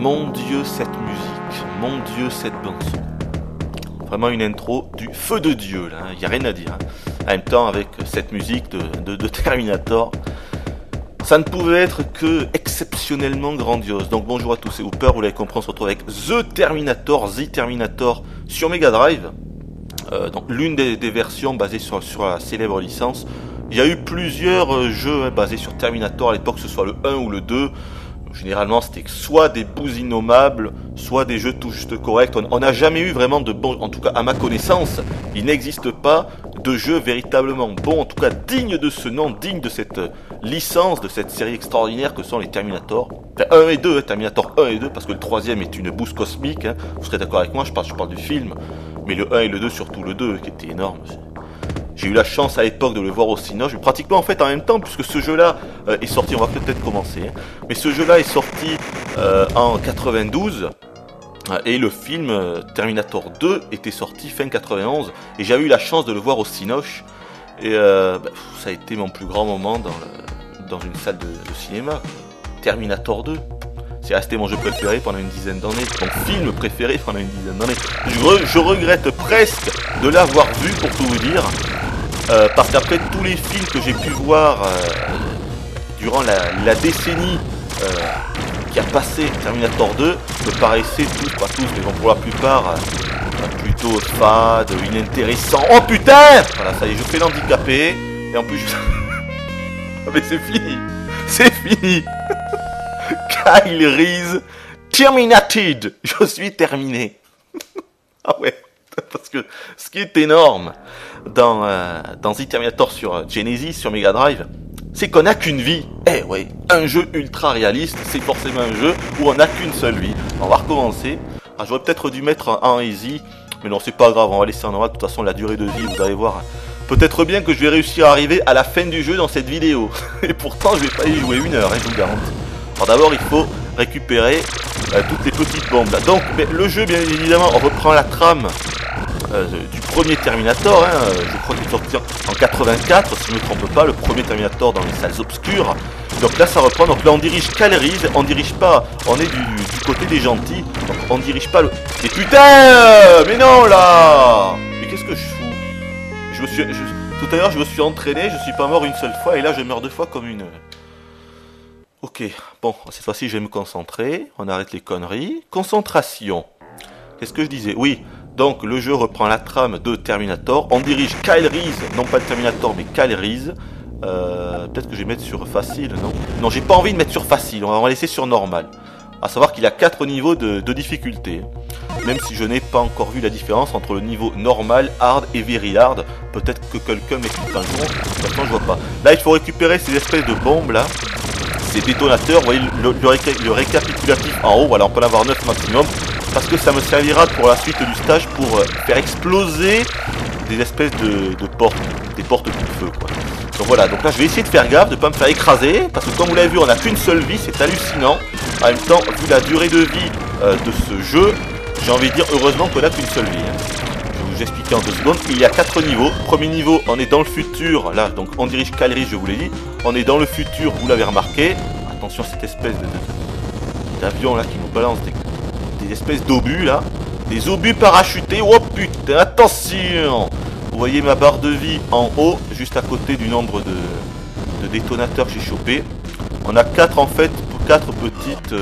Mon Dieu, cette musique. Mon Dieu, cette bande-son. Vraiment une intro du feu de Dieu, là. Il n'y a rien à dire. Hein. En même temps, avec cette musique de Terminator, ça ne pouvait être que exceptionnellement grandiose. Donc bonjour à tous, c'est Hooper, vous l'avez compris, on se retrouve avec The Terminator sur Mega Drive. Donc l'une des versions basées sur la célèbre licence. Il y a eu plusieurs jeux basés sur Terminator à l'époque, que ce soit le 1 ou le 2. Généralement, c'était soit des bouts innommables, soit des jeux tout juste corrects. On n'a jamais eu vraiment de bons, en tout cas à ma connaissance, il n'existe pas de jeu véritablement bon, en tout cas digne de ce nom, digne de cette licence, de cette série extraordinaire que sont les Terminator. Enfin, 1 et 2, Terminator 1 et 2, parce que le troisième est une bouse cosmique, hein. Vous serez d'accord avec moi, je parle du film, mais le 1 et le 2, surtout le 2, qui était énorme. J'ai eu la chance à l'époque de le voir au Cinoche, pratiquement en fait en même temps, puisque ce jeu-là est sorti, on va peut-être commencer, hein, mais ce jeu-là est sorti en 92, et le film Terminator 2 était sorti fin 91, et j'avais eu la chance de le voir au Cinoche, et ça a été mon plus grand moment dans une salle de cinéma. Terminator 2, c'est resté mon jeu préféré pendant une dizaine d'années, mon film préféré pendant une dizaine d'années. Je regrette presque de l'avoir vu, pour tout vous dire, parce qu'après tous les films que j'ai pu voir durant la décennie qui a passé, Terminator 2 me paraissait pas tous, mais bon, pour la plupart, plutôt fade, inintéressant. Oh putain! Voilà, ça y est, je fais l'handicapé, et en plus mais c'est fini! C'est fini! Kyle Reese, Terminated! Je suis terminé! Ah ouais, parce que ce qui est énorme dans The Terminator sur Genesis, sur Mega Drive, c'est qu'on n'a qu'une vie. Eh ouais, un jeu ultra réaliste, c'est forcément un jeu où on n'a qu'une seule vie. On va recommencer. Ah, j'aurais peut-être dû mettre en easy, mais non, c'est pas grave, on va laisser en normal. De toute façon, la durée de vie, vous allez voir. Peut-être bien que je vais réussir à arriver à la fin du jeu dans cette vidéo. Et pourtant, je vais pas y jouer 1 heure, hein, je vous garantis. Alors d'abord, il faut récupérer toutes les petites bombes là. Donc, le jeu, bien évidemment, on reprend la trame du premier Terminator, hein, je crois qu'il est sorti en 84, si je ne me trompe pas, le premier Terminator dans les salles obscures. Donc là ça reprend, donc là on dirige Kyle Reese, on dirige pas, on est du côté des gentils, donc on dirige pas le... Mais putain, mais non là. Mais qu'est-ce que je fous? Tout à l'heure je me suis entraîné, je suis pas mort une seule fois, et là je meurs 2 fois comme une... Ok, bon, cette fois-ci je vais me concentrer, on arrête les conneries. Concentration. Qu'est-ce que je disais? Oui. Donc le jeu reprend la trame de Terminator, on dirige Kyle Reese, non pas le Terminator mais Kyle Reese. Peut-être que je vais mettre sur facile, non? Non, j'ai pas envie de mettre sur facile, on va laisser sur normal. À savoir qu'il y a 4 niveaux de difficulté. Même si je n'ai pas encore vu la différence entre le niveau normal, hard et very hard. Peut-être que quelqu'un m'explique un jour, de toute façon je vois pas. Là il faut récupérer ces espèces de bombes là, ces détonateurs, vous voyez le récapitulatif en haut, voilà on peut en avoir 9 maximum. Parce que ça me servira pour la suite du stage pour faire exploser des espèces de portes, des portes coup de feu quoi. Donc voilà, donc là je vais essayer de faire gaffe, de ne pas me faire écraser, parce que comme vous l'avez vu, on n'a qu'une seule vie, c'est hallucinant. En même temps, vu la durée de vie de ce jeu, j'ai envie de dire heureusement qu'on n'a qu'une seule vie. Hein. Je vais vous expliquer en 2 secondes. Il y a 4 niveaux. Premier niveau, on est dans le futur, là, donc on dirige Kyle Reese, je vous l'ai dit. On est dans le futur, vous l'avez remarqué. Attention à cette espèce d'avion là qui nous balance des espèces d'obus là, des obus parachutés. Oh putain, attention! Vous voyez ma barre de vie en haut, juste à côté du nombre de détonateurs que j'ai chopé. On a 4 en fait, 4 petites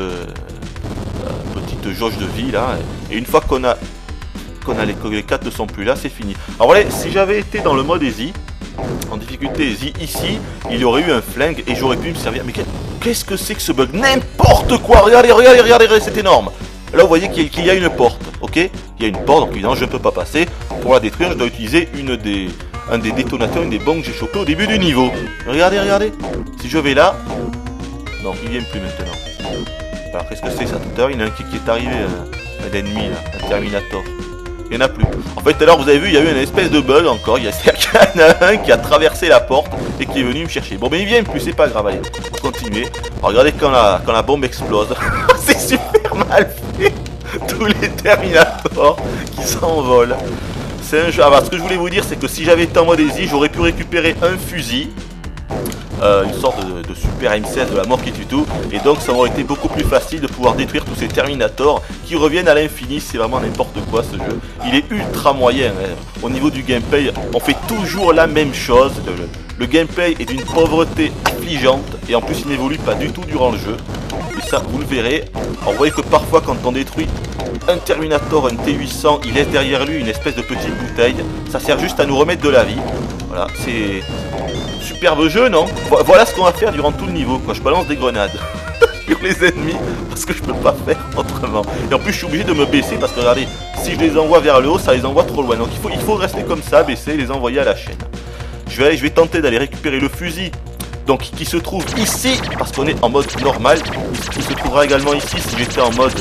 jauges de vie là. Et une fois qu'on a les 4 ne sont plus là, c'est fini. Alors voilà, si j'avais été dans le mode easy, en difficulté easy, ici, il y aurait eu un flingue et j'aurais pu me servir. Mais qu'est-ce que c'est que ce bug? N'importe quoi! Regardez, c'est énorme! Là vous voyez qu'il y a une porte, ok? Il y a une porte, donc évidemment je ne peux pas passer. Pour la détruire, je dois utiliser un des détonateurs, une des bombes que j'ai chopé au début du niveau. Regardez. Si je vais là... Non, ils viennent plus maintenant. Alors qu'est-ce que c'est ça? Tout à l'heure, il y en a un qui est arrivé, un ennemi là, un Terminator. Il n'y en a plus. En fait, tout à l'heure, vous avez vu, il y a eu une espèce de bug encore. Il y en a un qui a traversé la porte et qui est venu me chercher. Bon, mais il vient plus, c'est pas grave. Allez, on va continuer. Alors, regardez quand la bombe explose. C'est super mal fait. Tous les Terminators qui s'envolent. C'est un jeu. Alors, ce que je voulais vous dire, c'est que si j'avais été en mode easy, j'aurais pu récupérer un fusil. une sorte de super M16 de la mort qui tue tout. Et donc ça aurait été beaucoup plus facile de pouvoir détruire tous ces Terminators qui reviennent à l'infini. C'est vraiment n'importe quoi ce jeu. Il est ultra moyen, hein. Au niveau du gameplay, on fait toujours la même chose. Le gameplay est d'une pauvreté affligeante et en plus il n'évolue pas du tout durant le jeu. Et ça, vous le verrez. Alors, vous voyez que parfois quand on détruit un Terminator, un T800, il laisse derrière lui une espèce de petite bouteille. Ça sert juste à nous remettre de la vie. Voilà, c'est superbe jeu, non? Voilà ce qu'on va faire durant tout le niveau, quoi. Je balance des grenades sur les ennemis parce que je peux pas faire autrement. Et en plus, je suis obligé de me baisser parce que regardez, si je les envoie vers le haut, ça les envoie trop loin. Donc il faut rester comme ça, baisser, les envoyer à la chaîne. Je vais tenter d'aller récupérer le fusil. Donc qui se trouve ici, parce qu'on est en mode normal. Il se trouvera également ici si j'étais en mode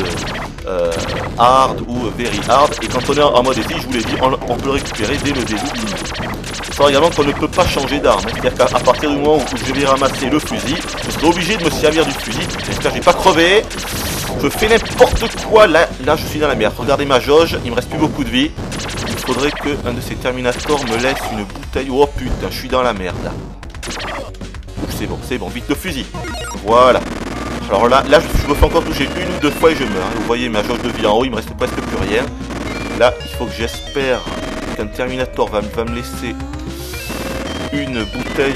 hard ou very hard. Et quand on est en mode easy, je vous l'ai dit, on peut le récupérer dès le début du niveau. Il faut également qu'on ne peut pas changer d'arme. C'est-à-dire qu'à partir du moment où je vais ramasser le fusil, je serai obligé de me servir du fusil. J'espère que j'ai pas crevé. Je fais n'importe quoi. Là je suis dans la merde. Regardez ma jauge, il me reste plus beaucoup de vie. Il faudrait qu'un de ces Terminators me laisse une bouteille. Oh putain, je suis dans la merde là. C'est bon, vite le fusil. Voilà. Alors là je me fais encore toucher une ou deux fois et je meurs. Vous voyez ma jauge de vie en haut, il me reste presque plus rien. Là, il faut que j'espère qu'un Terminator va me laisser une bouteille,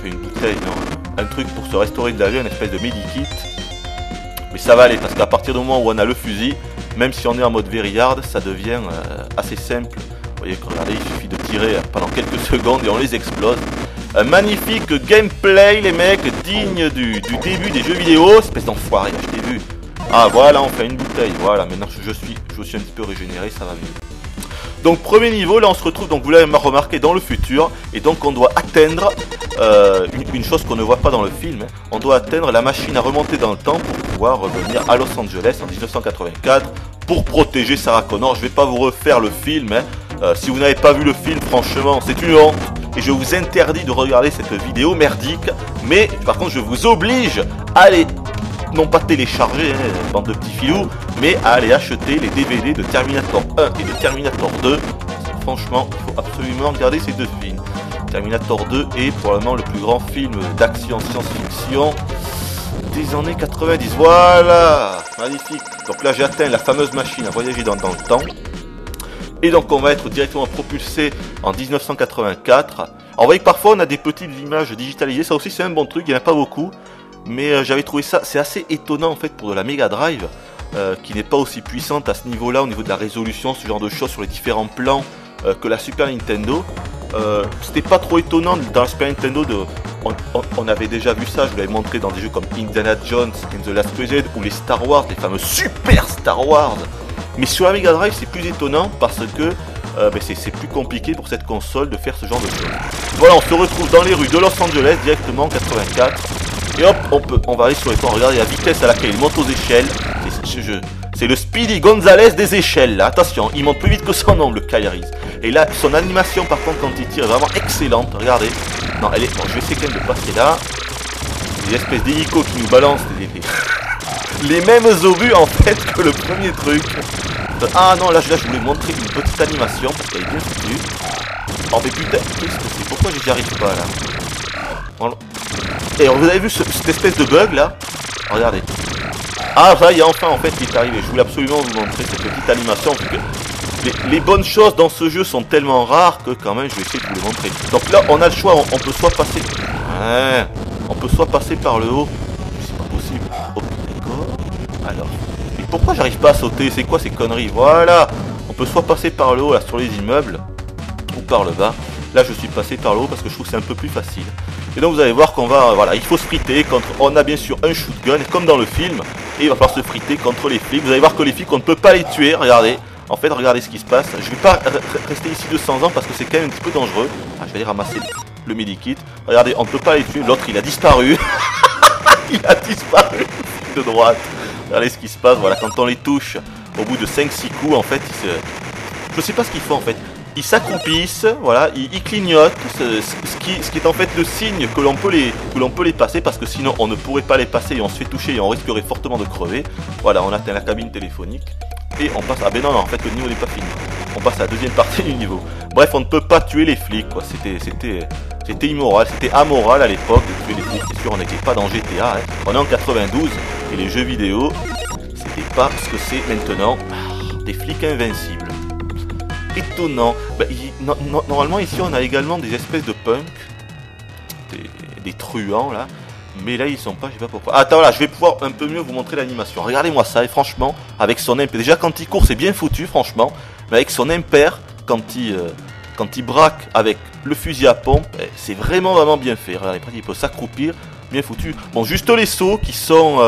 un truc pour se restaurer de la vie, une espèce de medikit. Mais ça va aller parce qu'à partir du moment où on a le fusil, même si on est en mode very hard, ça devient assez simple. Vous voyez que regardez, il suffit de tirer pendant quelques secondes et on les explose. Un magnifique gameplay les mecs, digne du début des jeux vidéo. Espèce d'enfoiré, là, je t'ai vu. Ah voilà, on fait une bouteille. Voilà, maintenant je suis un petit peu régénéré, ça va mieux. Donc premier niveau, là on se retrouve, donc vous l'avez remarqué, dans le futur. Et donc on doit atteindre une chose qu'on ne voit pas dans le film, hein. On doit atteindre la machine à remonter dans le temps pour pouvoir revenir à Los Angeles en 1984 pour protéger Sarah Connor. Je vais pas vous refaire le film, hein. Si vous n'avez pas vu le film, franchement, c'est une honte. Et je vous interdis de regarder cette vidéo merdique. Mais par contre, je vous oblige à aller, non pas télécharger, hein, bande de petits filous, mais à aller acheter les DVD de Terminator 1 et de Terminator 2. Franchement, il faut absolument regarder ces deux films. Terminator 2 est probablement le plus grand film d'action science-fiction des années 90. Voilà, magnifique. Donc là, j'ai atteint la fameuse machine à voyager dans le temps. Et donc on va être directement propulsé en 1984. Alors vous voyez que parfois on a des petites images digitalisées, ça aussi c'est un bon truc, il n'y en a pas beaucoup. Mais j'avais trouvé ça, c'est assez étonnant en fait pour de la Mega Drive, qui n'est pas aussi puissante à ce niveau-là, au niveau de la résolution, ce genre de choses sur les différents plans que la Super Nintendo. C'était pas trop étonnant dans la Super Nintendo, on avait déjà vu ça, je vous l'avais montré dans des jeux comme Indiana Jones, In the Last Crusade, ou les Star Wars, les fameux Super Star Wars. Mais sur la Mega Drive, c'est plus étonnant parce que c'est plus compliqué pour cette console de faire ce genre de choses. Voilà, on se retrouve dans les rues de Los Angeles, directement en 84. Et hop, on va aller sur les toits. Regardez la vitesse à laquelle il monte aux échelles. C'est le Speedy Gonzales des échelles, là. Attention, il monte plus vite que son nom, le Kyle Reese. Et là, son animation, par contre, quand il tire, est vraiment excellente. Regardez. Non, elle est... Bon, je vais essayer quand même de passer là. Des espèces d'hélicos qui nous balancent les mêmes obus, en fait, que le premier truc. Ah non, là je voulais montrer une petite animation parce qu'elle est bien foutue. Oh mais putain, qu'est-ce que c'est? Pourquoi j'y arrive pas là? Et alors, vous avez vu cette espèce de bug là? Regardez. Ah ça y est, enfin en fait il est arrivé. Je voulais absolument vous montrer cette petite animation. Les bonnes choses dans ce jeu sont tellement rares que quand même je vais essayer de vous les montrer. Donc là on a le choix, on peut soit passer... Ouais, on peut soit passer par le haut. C'est pas possible. Oh d'accord. Alors... Pourquoi j'arrive pas à sauter? C'est quoi ces conneries? Voilà. On peut soit passer par le haut là sur les immeubles ou par le bas. Là je suis passé par le haut parce que je trouve que c'est un peu plus facile. Et donc vous allez voir qu'on va, voilà, il faut se friter contre, on a bien sûr un shotgun comme dans le film. Et il va falloir se friter contre les flics. Vous allez voir que les flics on ne peut pas les tuer, regardez. En fait regardez ce qui se passe. Je vais pas rester ici 200 ans parce que c'est quand même un petit peu dangereux. Ah, je vais aller ramasser le medikit. Regardez, on ne peut pas les tuer, l'autre il a disparu. Il a disparu de droite. Regardez ce qui se passe, voilà, quand on les touche, au bout de 5-6 coups, en fait, je sais pas ce qu'ils font, en fait. Ils s'accroupissent, voilà, ils clignotent, ce qui est en fait le signe que l'on peut les passer, parce que sinon, on ne pourrait pas les passer et on se fait toucher et on risquerait fortement de crever. Voilà, on atteint la cabine téléphonique. et on passe... Ah ben non, non, en fait le niveau n'est pas fini. On passe à la deuxième partie du niveau. Bref, on ne peut pas tuer les flics, quoi. C'était immoral, c'était amoral à l'époque de tuer les flics. C'est sûr, on n'était pas dans GTA, hein. On est en 92, et les jeux vidéo, c'était pas ce que c'est maintenant. Des flics invincibles. Étonnant. Bah, normalement, ici, on a également des espèces de punks. Des truands, là. Mais là, ils sont pas, je sais pas pourquoi. Attends, voilà, je vais pouvoir un peu mieux vous montrer l'animation. Regardez-moi ça, et franchement, avec son impair. Déjà, quand il court, c'est bien foutu, franchement. Mais avec son impair, quand il braque avec le fusil à pompe, c'est vraiment bien fait. Regardez, il peut s'accroupir, bien foutu. Bon, juste les sauts qui sont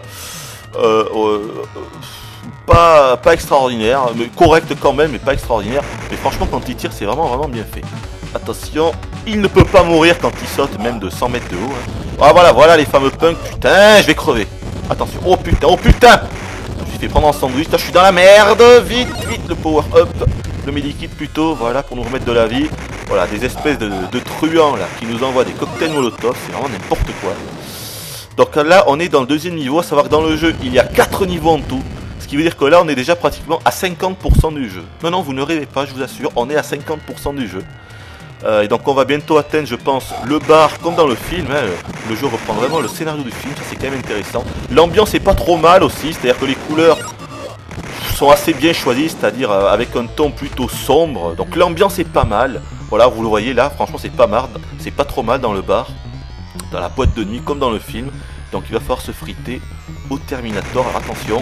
pas extraordinaires, mais corrects quand même, mais pas extraordinaires. Mais franchement, quand il tire, c'est vraiment bien fait. Attention, il ne peut pas mourir quand il saute, même de 100 mètres de haut. Hein. Ah voilà les fameux punks. Putain, je vais crever. Attention, oh putain. Je me suis fait prendre en sandwich, là, je suis dans la merde. Vite, le power up. Le medikit plutôt, voilà, pour nous remettre de la vie. Voilà, des espèces de truands là, qui nous envoient des cocktails molotov, c'est vraiment n'importe quoi. Donc là, on est dans le deuxième niveau, à savoir que dans le jeu, il y a 4 niveaux en tout. Ce qui veut dire que là, on est déjà pratiquement à 50% du jeu. Non, vous ne rêvez pas, je vous assure, on est à 50% du jeu. Et donc on va bientôt atteindre, je pense, le bar comme dans le film. Hein. Le jeu reprend vraiment le scénario du film, ça c'est quand même intéressant. L'ambiance est pas trop mal aussi, c'est-à-dire que les couleurs sont assez bien choisies, c'est-à-dire avec un ton plutôt sombre. Donc l'ambiance est pas mal. Voilà, vous le voyez là, franchement c'est pas trop mal dans le bar, dans la boîte de nuit comme dans le film. Donc il va falloir se friter au Terminator. Alors attention,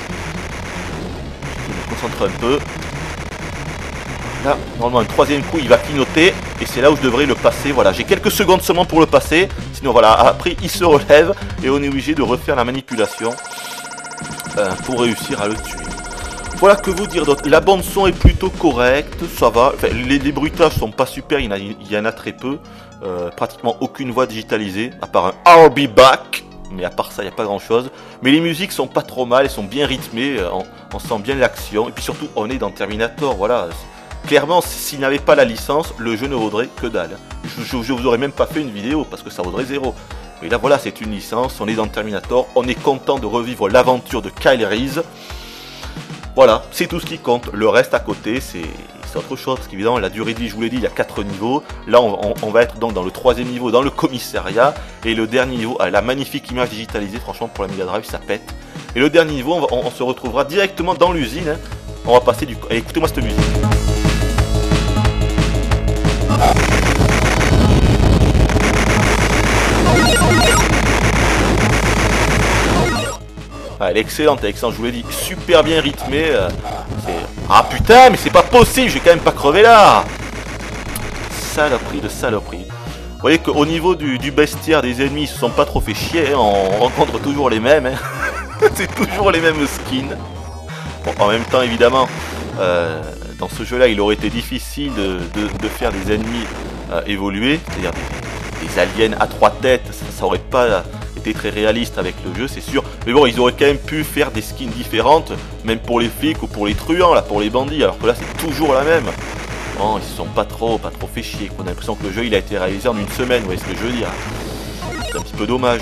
je me concentre un peu. Là, normalement, un troisième coup, il va clignoter. Et c'est là où je devrais le passer. Voilà, j'ai quelques secondes seulement pour le passer. Sinon, voilà, après, il se relève. Et on est obligé de refaire la manipulation pour réussir à le tuer. Voilà, que vous dire d'autre. La bande son est plutôt correcte. Ça va. Enfin, les bruitages sont pas super. Il y en a très peu. Pratiquement aucune voix digitalisée. À part un I'll be back. Mais à part ça, il n'y a pas grand chose. Mais les musiques sont pas trop mal. Elles sont bien rythmées. On sent bien l'action. Et puis surtout, on est dans Terminator. Voilà. Clairement, s'il n'avait pas la licence, le jeu ne vaudrait que dalle. Je vous aurais même pas fait une vidéo parce que ça vaudrait 0. Mais là, voilà, c'est une licence. On est dans Terminator. On est content de revivre l'aventure de Kyle Reese. Voilà, c'est tout ce qui compte. Le reste à côté, c'est autre chose. Parce qu'évidemment, la durée de vie, je vous l'ai dit, il y a 4 niveaux. Là, on va être donc dans le 3e niveau, dans le commissariat. Et le dernier niveau, la magnifique image digitalisée, franchement, pour la Mega Drive, ça pète. Et le dernier niveau, on se retrouvera directement dans l'usine. Hein. On va passer du... Et écoutez-moi cette musique. Ah, elle est excellente, je vous l'ai dit, super bien rythmée. Ah putain, mais c'est pas possible, je vais quand même pas crever là. Saloperie de saloperie. Vous voyez qu'au niveau du bestiaire des ennemis, ils se sont pas trop fait chier, hein. On rencontre toujours les mêmes. Hein. C'est toujours les mêmes skins. Bon, en même temps, évidemment, dans ce jeu-là, il aurait été difficile de faire des ennemis évoluer, c'est-à-dire des aliens à 3 têtes, ça aurait pas été très réaliste avec le jeu, c'est sûr. Mais bon, ils auraient quand même pu faire des skins différentes, même pour les flics ou pour les truands, là, pour les bandits, alors que là, c'est toujours la même. Bon, ils se sont pas trop fait chier. On a l'impression que le jeu, il a été réalisé en une semaine, vous voyez ce que je veux dire. C'est un petit peu dommage.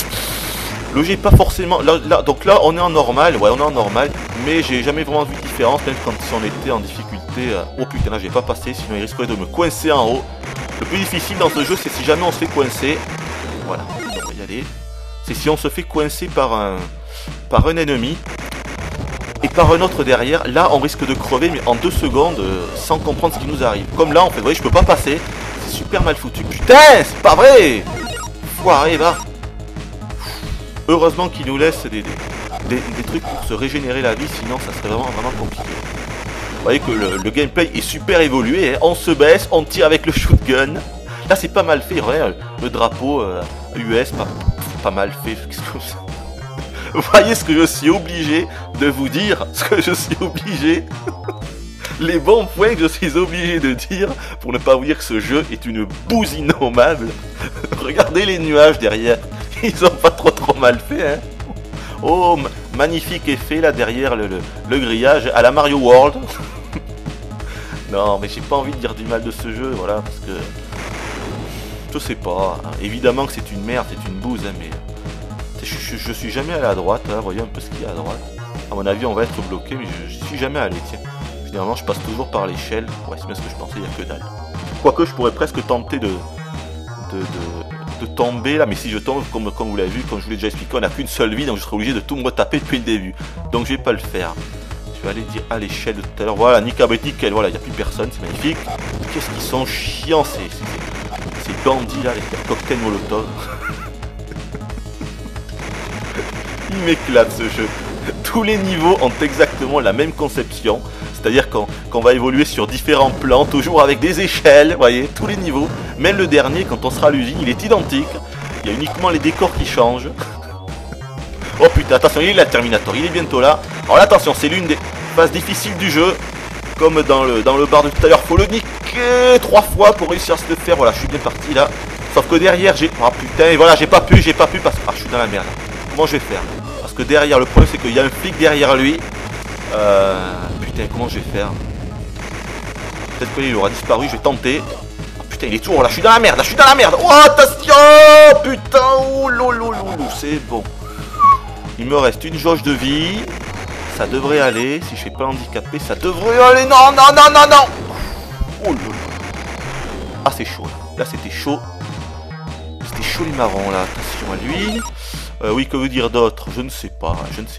Le jeu est pas forcément... donc là, on est en normal, ouais, on est en normal, mais j'ai jamais vraiment vu de différence, même quand on était en difficulté. Oh putain, là, j'ai pas passé, sinon il risquerait de me coincer en haut. Le plus difficile dans ce jeu, c'est si jamais on se fait coincer. Voilà, on va y aller. C'est si on se fait coincer par un ennemi et par un autre derrière. Là, on risque de crever, mais en 2 secondes, sans comprendre ce qui nous arrive. Comme là, en fait, vous voyez, je peux pas passer. C'est super mal foutu. Putain, c'est pas vrai. Foiré, va. Heureusement qu'il nous laisse des trucs pour se régénérer la vie, sinon ça serait vraiment compliqué. Vous voyez que le gameplay est super évolué, hein. On se baisse, on tire avec le shotgun. Là c'est pas mal fait, ouais, le drapeau US, pas mal fait. Vous voyez ce que je suis obligé de vous dire, ce que je suis obligé, les bons points que je suis obligé de dire pour ne pas vous dire que ce jeu est une bouse innommable. Regardez les nuages derrière. Ils ont pas trop mal fait, hein. Oh, magnifique effet là derrière le grillage à la Mario World. Non, mais j'ai pas envie de dire du mal de ce jeu, voilà, parce que je sais pas. Hein. Évidemment que c'est une merde, c'est une bouse, hein, mais je suis jamais allé à droite. Hein, voyez un peu ce qu'il y a à droite. À mon avis, on va être bloqué, mais je suis jamais allé, tiens. Généralement, je passe toujours par l'échelle. Ouais, c'est bien ce que je pensais, il n'y a que dalle. Quoique, je pourrais presque tenter de tomber là, mais si je tombe, comme vous l'avez vu, comme je vous l'ai déjà expliqué, on n'a qu'une seule vie, donc je serai obligé de tout me retaper depuis le début. Donc je vais pas le faire. Je vais aller dire à l'échelle de tout à l'heure. Voilà, nickel, voilà, il n'y a plus personne, c'est magnifique. Qu'est-ce qu'ils sont chiants, ces bandits là, les cocktails Molotov. Il m'éclate ce jeu. Tous les niveaux ont exactement la même conception. C'est-à-dire qu'on va évoluer sur différents plans, toujours avec des échelles, vous voyez, tous les niveaux. Même le dernier, quand on sera à l'usine, il est identique. Il y a uniquement les décors qui changent. Oh putain, attention, il est là, Terminator, il est bientôt là. Alors là, attention, c'est l'une des phases difficiles du jeu. Comme dans le bar de tout à l'heure, faut le niquer 3 fois pour réussir à se le faire. Voilà, je suis bien parti là. Sauf que derrière, j'ai... Ah putain, et voilà, j'ai pas pu parce que... Ah, je suis dans la merde. Comment je vais faire? Parce que derrière, le problème, c'est qu'il y a un flic derrière lui. Putain, comment je vais faire? Peut-être qu'il aura disparu, je vais tenter. Oh, putain, il est toujours là, je suis dans la merde, Oh, attention! Putain, oh, lolo, c'est bon. Il me reste une jauge de vie. Ça devrait aller, si je suis pas handicapé, ça devrait aller. Non! Oh lolo. Ah, c'est chaud, là c'était chaud. C'était chaud les marrons, là. Attention à lui. Oui, que veut dire d'autre? Je ne sais pas.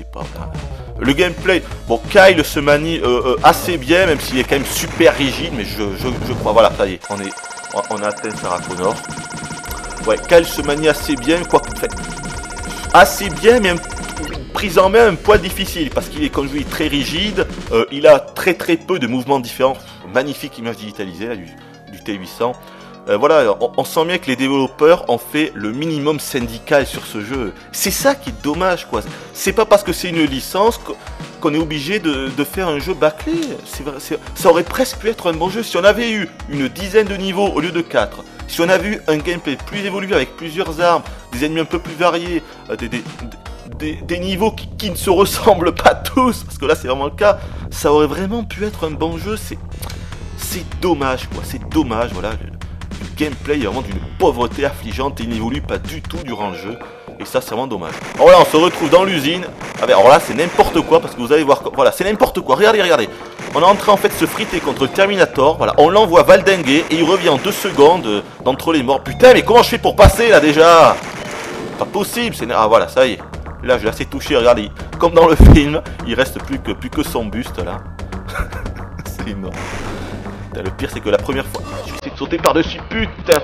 Le gameplay, bon, Kyle se manie assez bien, même s'il est quand même super rigide, mais je crois, voilà, ça y est, on a atteint Sarah Connor. Ouais, Kyle se manie assez bien, quoi, assez bien, mais prise en main un poil difficile, parce qu'il est, comme je vous dis, très rigide, il a très peu de mouvements différents, magnifique image digitalisée, là, du T800. Voilà, on sent bien que les développeurs ont fait le minimum syndical sur ce jeu. C'est ça qui est dommage, quoi. C'est pas parce que c'est une licence qu'on est obligé de faire un jeu bâclé. Ça aurait presque pu être un bon jeu si on avait eu une dizaine de niveaux au lieu de 4. Si on avait eu un gameplay plus évolué avec plusieurs armes, des ennemis un peu plus variés, des niveaux qui ne se ressemblent pas tous, parce que là c'est vraiment le cas, ça aurait vraiment pu être un bon jeu. C'est dommage, quoi. C'est dommage, voilà. Le gameplay est vraiment d'une pauvreté affligeante et il n'évolue pas du tout durant le jeu. Et ça, c'est vraiment dommage. Alors là, on se retrouve dans l'usine. Alors là, c'est n'importe quoi parce que vous allez voir. Voilà, c'est n'importe quoi. Regardez. On est en train en fait de se friter contre le Terminator. Voilà, on l'envoie valdinguer et il revient en 2 secondes d'entre les morts. Putain, mais comment je fais pour passer là déjà? Pas possible. Ah voilà, ça y est. Là, je l'ai assez touché. Regardez, comme dans le film, il reste plus que son buste là. C'est énorme. Le pire c'est que la première fois, je vais essayer de sauter par-dessus. Putain.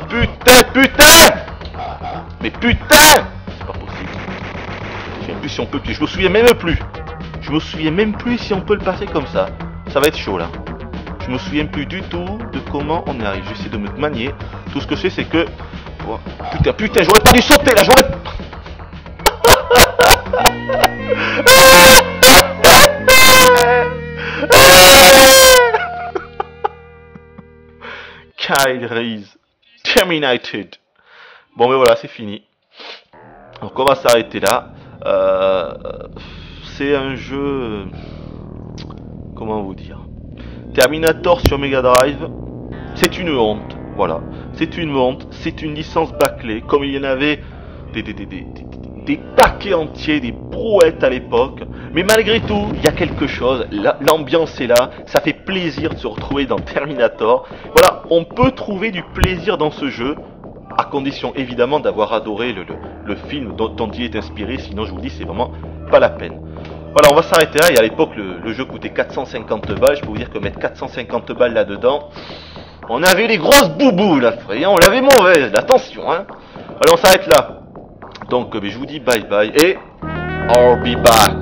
Mais putain, c'est pas possible. Je sais plus si on peut. Je me souviens même plus si on peut le passer comme ça. Ça va être chaud là. Je me souviens plus du tout de comment on y arrive. J'essaie de me manier. Tout ce que je sais c'est que... Oh, putain, j'aurais pas dû sauter là, Kyle Reese Terminated. Bon mais voilà, c'est fini. Donc on va s'arrêter là. C'est un jeu... Comment vous dire? Terminator sur Mega Drive, c'est une honte. Voilà, c'est une honte. C'est une licence bâclée, comme il y en avait des paquets entiers, des brouettes à l'époque. Mais malgré tout, il y a quelque chose. L'ambiance est là. Ça fait plaisir de se retrouver dans Terminator. Voilà, on peut trouver du plaisir dans ce jeu, à condition évidemment d'avoir adoré le film dont il est inspiré. Sinon, je vous dis, c'est vraiment pas la peine. Voilà, on va s'arrêter là. Et à l'époque, le jeu coûtait 450 balles. Je peux vous dire que mettre 450 balles là-dedans, on avait les grosses boubous là, frère. On l'avait mauvaise. Attention, hein. Allez, on s'arrête là. Donc, je vous dis bye bye et I'll be back.